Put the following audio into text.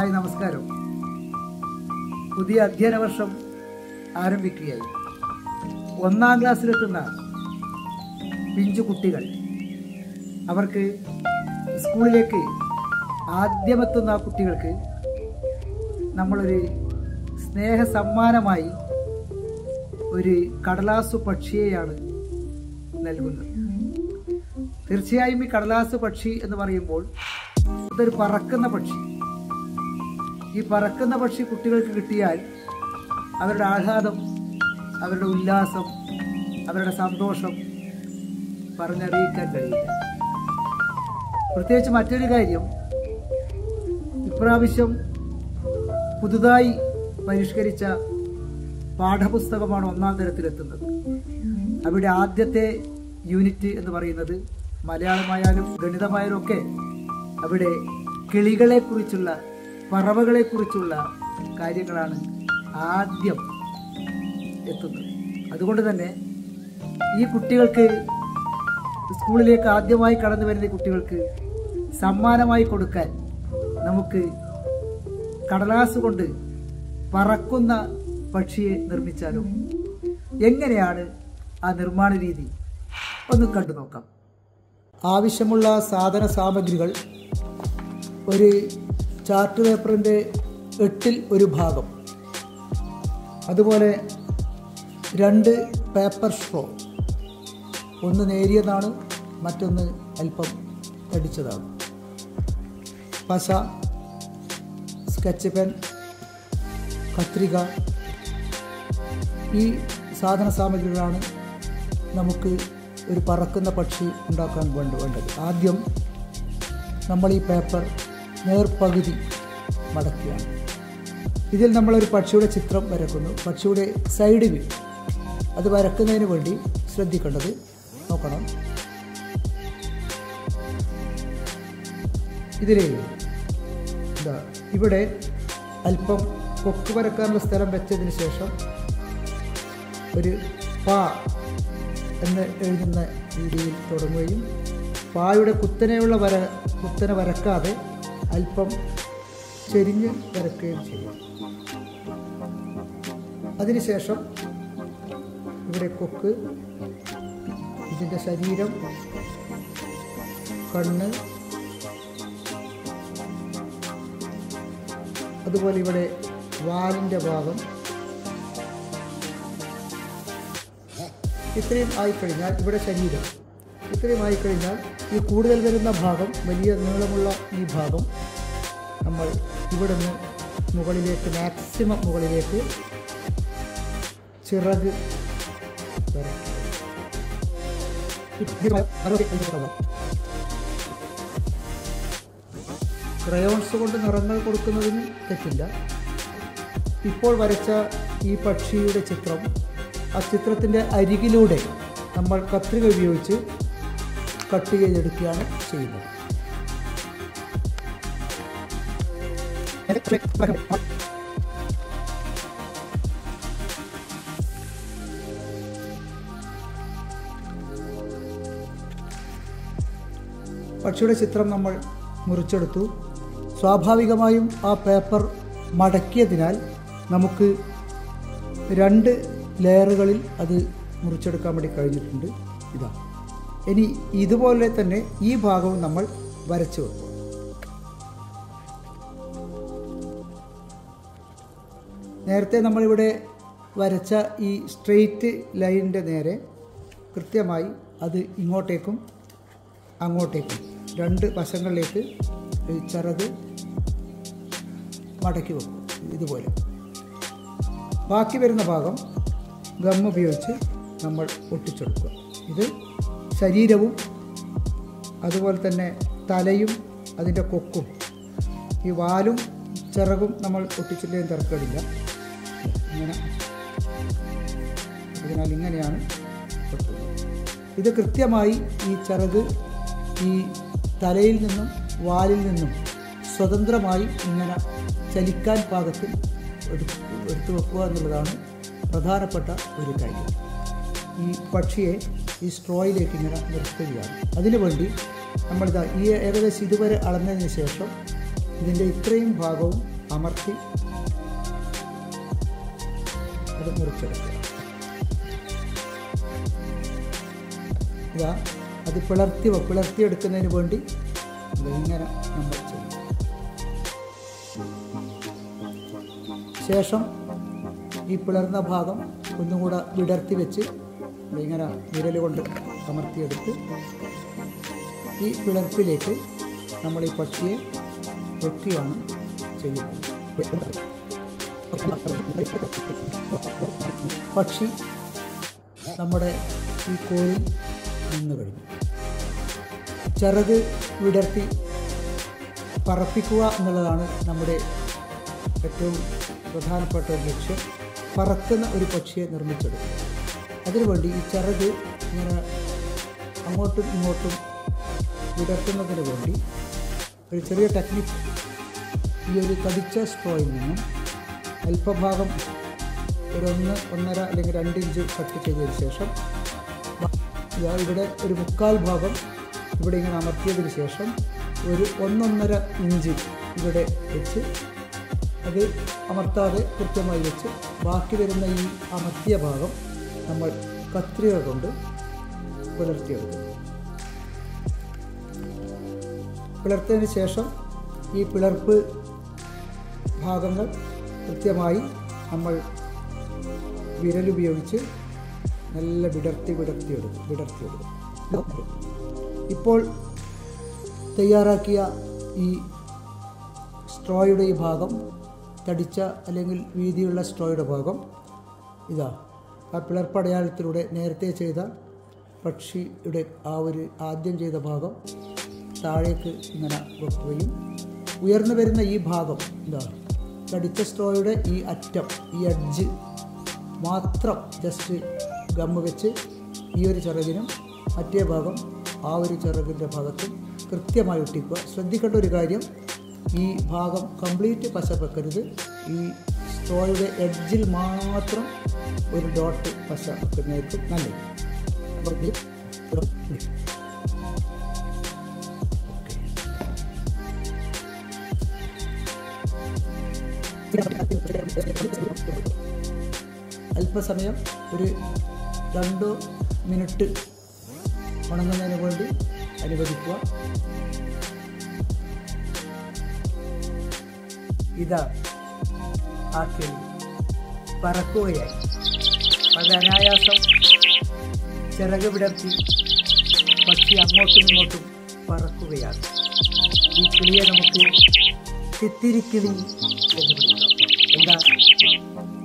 Hi, നമസ്കാരം. പുതിയ അധ്യയന വർഷം ആരംഭിക്കുകയായി. 1ാം ക്ലാസ്സിലെത്തുന്ന പിഞ്ചു കുട്ടികൾ, അവർക്ക് സ്കൂളിലേക്ക് ആദ്യമെത്തുന്ന കുട്ടികൾക്ക് നമ്മളൊരു സ്നേഹ സമ്മാനമായി ഒരു കടലാസു പക്ഷിയെയാണ് നൽകുന്നത്. തീർച്ചയായും ഈ കടലാസു പക്ഷി എന്ന് പറയുമ്പോൾ ഇതൊരു പറക്കുന്ന പക്ഷി. ഈ പറക്കുന്ന പക്ഷി കുട്ടികൾക്ക് കിട്ടിയാൽ അവരുടെ ആഹ്ലാദം, അവരുടെ ഉല്ലാസം, അവരുടെ സന്തോഷം പറഞ്ഞറിയിക്കാൻ കഴിയില്ല. പ്രത്യേകിച്ച് മറ്റൊരു കാര്യം, ഇപ്രാവശ്യം പുതുതായി പരിഷ്കരിച്ച പാഠപുസ്തകമാണ് 1ാം തരത്തിലെത്തുന്നത്. അവിടെ ആദ്യത്തെ യൂണിറ്റ് എന്ന് പറയുന്നത് മലയാളമായാലും ഗണിതമായാലും ഒക്കെ അവിടെ കിളികളെക്കുറിച്ചുള്ള, പറവകളെക്കുറിച്ചുള്ള കാര്യങ്ങളാണ് ആദ്യം എത്തുന്നത്. അതുകൊണ്ട് തന്നെ ഈ കുട്ടികൾക്ക്, സ്കൂളിലേക്ക് ആദ്യമായി കടന്നു വരുന്ന കുട്ടികൾക്ക് സമ്മാനമായി കൊടുക്കാൻ നമുക്ക് കടലാസ് കൊണ്ട് പറക്കുന്ന പക്ഷിയെ നിർമ്മിച്ചാലും എങ്ങനെയാണ് ആ നിർമ്മാണ രീതി ഒന്ന് കണ്ടു നോക്കാം. ആവശ്യമുള്ള സാധന സാമഗ്രികൾ: ഒരു ചാർട്ട് പേപ്പറിൻ്റെ 8ൽ 1 ഭാഗം, അതുപോലെ 2 പേപ്പർ സ്ട്രോ, ഒന്ന് നേരിയതാണ്, മറ്റൊന്ന് അല്പം തടിച്ചതാണ്, പശ, സ്കെച്ച് പെൻ, കത്രിക. ഈ സാധന സാമഗ്രികളാണ് നമുക്ക് ഒരു പറക്കുന്ന പക്ഷി ഉണ്ടാക്കാൻ വേണ്ടത്. ആദ്യം നമ്മൾ ഈ പേപ്പർ നേർപകുതി മടക്കുകയാണ്. ഇതിൽ നമ്മളൊരു പക്ഷിയുടെ ചിത്രം വരക്കുന്നു. പക്ഷിയുടെ സൈഡ് വ്യൂ അത് വരക്കുന്നതിന് വേണ്ടി ശ്രദ്ധിക്കേണ്ടത് നോക്കണം. ഇതിലേ ഇവിടെ അല്പം കൊക്ക് വരക്കാനുള്ള സ്ഥലം വെച്ചതിന് ശേഷം ഒരു പാ എന്ന് എഴുതുന്ന രീതിയിൽ തുടങ്ങുകയും പായുടെ കുത്തനെ വരക്കാതെ അല്പം ചെരിഞ്ഞ് വരക്കുകയും ചെയ്യും. അതിനുശേഷം ഇവിടെ കൊക്ക്, ഇതിൻ്റെ ശരീരം, കണ്ണ്, അതുപോലെ ഇവിടെ വാലിൻ്റെ ഭാഗം. ഇത്രയും ആയിക്കഴിഞ്ഞാൽ ഇവിടെ ശരീരം. ഇത്രയും ആയിക്കഴിഞ്ഞാൽ ഈ കൂടുതൽ വരുന്ന ഭാഗം, വലിയ നീളമുള്ള ഈ ഭാഗം നമ്മൾ ഇവിടെ നിന്ന് മുകളിലേക്ക്, മാക്സിമം മുകളിലേക്ക് ചിറക് ക്രയോൺസ് കൊണ്ട് നിറങ്ങൾ കൊടുക്കുന്നതിന് തെറ്റില്ല. ഇപ്പോൾ വരച്ച ഈ പക്ഷിയുടെ ചിത്രം, ആ ചിത്രത്തിൻ്റെ അരികിലൂടെ നമ്മൾ കത്രിക ഉപയോഗിച്ച് കട്ട് ചെയ്തെടുക്കുകയാണ് ചെയ്യുന്നത്. പക്ഷിയുടെ ചിത്രം നമ്മൾ മുറിച്ചെടുത്തു. സ്വാഭാവികമായും ആ പേപ്പർ മടക്കിയതിനാൽ നമുക്ക് 2 ലെയറുകളിൽ അത് മുറിച്ചെടുക്കാൻ വേണ്ടി കഴിഞ്ഞിട്ടുണ്ട്. ഇതാ, ഇനി ഇതുപോലെ തന്നെ ഈ ഭാഗവും നമ്മൾ വരച്ചു വെക്കും. നേരത്തെ നമ്മളിവിടെ വരച്ച ഈ സ്ട്രെയിറ്റ് ലൈനിൻ്റെ നേരെ കൃത്യമായി അത് ഇങ്ങോട്ടേക്കും അങ്ങോട്ടേക്കും 2 വശങ്ങളിലേക്ക് ചിറക് മടക്കി വെക്കും. ഇതുപോലെ ബാക്കി വരുന്ന ഭാഗം ഗം ഉപയോഗിച്ച് നമ്മൾ ഒട്ടിച്ചെടുക്കുക. ഇത് ശരീരവും അതുപോലെ തന്നെ തലയും അതിൻ്റെ കൊക്കും, ഈ വാലും ചിറകും നമ്മൾ ഒട്ടിച്ചില്ലെങ്കിൽ തിരക്കേടില്ല. ഇങ്ങനെ, അതിനാൽ ഇങ്ങനെയാണ് ഒട്ടുന്നത്. ഇത് കൃത്യമായി ഈ ചിറക് ഈ തലയിൽ നിന്നും വാലിൽ നിന്നും സ്വതന്ത്രമായി ഇങ്ങനെ ചലിക്കാൻ പാകത്തിൽ എടുത്തു വെക്കുക എന്നുള്ളതാണ് പ്രധാനപ്പെട്ട ഒരു കാര്യം. ഈ പക്ഷിയെ ഈ സ്ട്രോയിലേക്ക് ഇങ്ങനെ നിർത്തുകയാണ്. അതിനുവേണ്ടി നമ്മളിതാ ഈ ഏകദേശം ഇതുവരെ അളന്നതിന് ശേഷം ഇതിൻ്റെ ഇത്രയും ഭാഗവും അമർത്തി അത് മുറിച്ചെടുക്കുക. ഇതാ അത് പിളർത്തിയെടുക്കുന്നതിന് വേണ്ടി ഇങ്ങനെ നമ്മൾ ചെയ്യും. ശേഷം ഈ പിളർന്ന ഭാഗം ഒന്നും കൂടെ വിടർത്തി വെച്ച് ഇങ്ങനെ വിരൽ കൊണ്ട് അമർത്തിയെടുത്ത് ഈ പിളർപ്പിലേക്ക് നമ്മൾ ഈ പക്ഷിയെ വെക്കുകയാണ് ചെയ്യുന്നത്. പക്ഷി നമ്മുടെ ഈ കോലിൽ നിന്ന് കഴിഞ്ഞു. ചിറക് വിടർത്തി പറപ്പിക്കുക എന്നുള്ളതാണ് നമ്മുടെ ഏറ്റവും പ്രധാനപ്പെട്ട ഒരു ലക്ഷ്യം. പറക്കുന്ന ഒരു പക്ഷിയെ നിർമ്മിച്ചെടുക്കുക. അതിനുവേണ്ടി ഈ ചിറക് ഇങ്ങനെ അങ്ങോട്ടും ഇങ്ങോട്ടും വിടർത്തുന്നതിന് വേണ്ടി ഒരു ചെറിയ ടെക്നിക്ക്, ഈ ഒരു തടിച്ച സ്ട്രോയിൽ നിന്നും അല്പഭാഗം ഒരു 1.5 അല്ലെങ്കിൽ 2 ഇഞ്ച് കട്ട് ചെയ്തതിന് ശേഷം ഇവിടെ ഒരു 3/4 ഭാഗം ഇവിടെ ഇങ്ങനെ അമർത്തിയതിന് ശേഷം ഒരു 1.5 ഇഞ്ച് ഇവിടെ വെച്ച് അത് അമർത്താതെ കൃത്യമായി വെച്ച് ബാക്കി വരുന്ന ഈ അമർത്തിയ ഭാഗം നമ്മൾ കത്രിക കൊണ്ട് പിളർത്തിയെടുക്കും. പിളർത്തിയതിന് ശേഷം ഈ പിളർപ്പ് ഭാഗങ്ങൾ കൃത്യമായി നമ്മൾ വിരലുപയോഗിച്ച് നല്ല വിടർത്തിയെടുക്കും. ഇപ്പോൾ തയ്യാറാക്കിയ ഈ സ്ട്രോയുടെ ഈ ഭാഗം, തടിച്ച അല്ലെങ്കിൽ വീതിയുള്ള സ്ട്രോയുടെ ഭാഗം ഇതാ ആ പിളർപ്പടയാളത്തിലൂടെ നേരത്തെ ചെയ്ത പക്ഷിയുടെ ആ ഒരു ആദ്യം ചെയ്ത ഭാഗം താഴേക്ക് ഇങ്ങനെ വെക്കുകയും ഉയർന്നു വരുന്ന ഈ ഭാഗം ഇതാ തടിച്ച സ്ട്രോയുടെ ഈ അറ്റം, ഈ എഡ്ജ് മാത്രം ജസ്റ്റ് ഗമ്മ് വെച്ച് ഈ ഒരു ചിറകിനും മറ്റേ ഭാഗം ആ ഒരു ചിറകിൻ്റെ ഭാഗത്തും കൃത്യമായി ഒട്ടിക്കുക. ശ്രദ്ധിക്കേണ്ട ഒരു കാര്യം, ഈ ഭാഗം കംപ്ലീറ്റ് പശ വെക്കരുത്. ഈ സ്ട്രോയുടെ എഡ്ജിൽ മാത്രം ഒരു ഡോട്ട് പശ വെക്കുന്നതായിരിക്കും നല്ലത്. അല്പസമയം ഒരു 2 മിനിറ്റ് ഉണങ്ങുന്നതിന് വേണ്ടി അനുവദിക്കുക. ഇതാ ആ കിളി പറക്കുകയായി. വളരെ അനായാസം ചിറക് വിടർത്തി പക്ഷി അങ്ങോട്ടും ഇങ്ങോട്ടും പറക്കുകയാണ്. ഈ കിളിയെ നമുക്ക് തിത്തിരിക്കിളി എന്ന് വിളിക്കാം. എന്താ